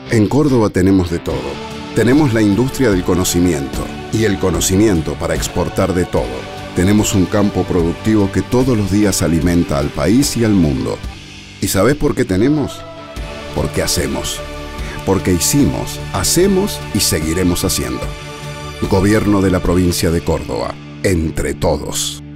En Córdoba tenemos de todo. Tenemos la industria del conocimiento y el conocimiento para exportar de todo. Tenemos un campo productivo que todos los días alimenta al país y al mundo. ¿Y sabés por qué tenemos? Porque hacemos. Porque hicimos, hacemos y seguiremos haciendo. Gobierno de la provincia de Córdoba. Entre todos.